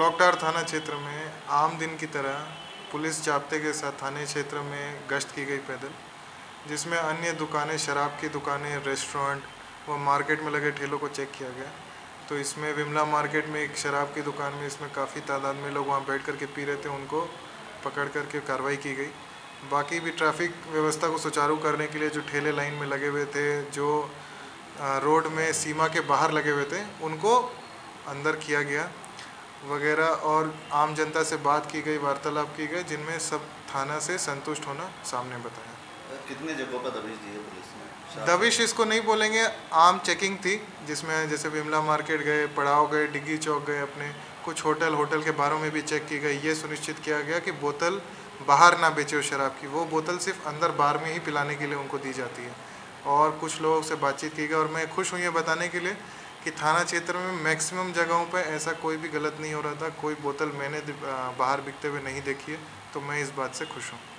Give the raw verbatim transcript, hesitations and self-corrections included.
Clock tower थाना क्षेत्र में आम दिन की तरह पुलिस जाब्ते के साथ थाने क्षेत्र में गश्त की गई पैदल, जिसमें अन्य दुकानें, शराब की दुकानें, रेस्टोरेंट व मार्केट में लगे ठेलों को चेक किया गया। तो इसमें विमला मार्केट में एक शराब की दुकान में इसमें काफ़ी तादाद में लोग वहाँ बैठ कर के पी रहे थे, उनको पकड़ करके कार्रवाई की गई। बाकी भी ट्रैफिक व्यवस्था को सुचारू करने के लिए जो ठेले लाइन में लगे हुए थे, जो रोड में सीमा के बाहर लगे हुए थे, उनको अंदर किया गया वगैरह। और आम जनता से बात की गई, वार्तालाप की गई, जिनमें सब थाना से संतुष्ट होना सामने बताया। कितने जगहों पर दबिश दी है पुलिस ने? दबिश इसको नहीं बोलेंगे, आम चेकिंग थी, जिसमें जैसे विमला मार्केट गए, पड़ाव गए, डिग्गी चौक गए, अपने कुछ होटल होटल के बारों में भी चेक की गई। ये सुनिश्चित किया गया कि बोतल बाहर ना बेचे हो शराब की, वो बोतल सिर्फ अंदर बार में ही पिलाने के लिए उनको दी जाती है। और कुछ लोगों से बातचीत की गई और मैं खुश हूँ ये बताने के लिए कि थाना क्षेत्र में मैक्सिमम जगहों पर ऐसा कोई भी गलत नहीं हो रहा था। कोई बोतल मैंने बाहर बिकते हुए नहीं देखी है, तो मैं इस बात से खुश हूँ।